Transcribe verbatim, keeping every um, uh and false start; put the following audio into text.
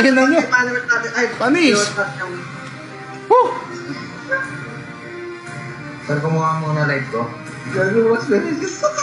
ina niya. Panis. Woo! Sir, kumuha muna live ko. Gano'n mas beses.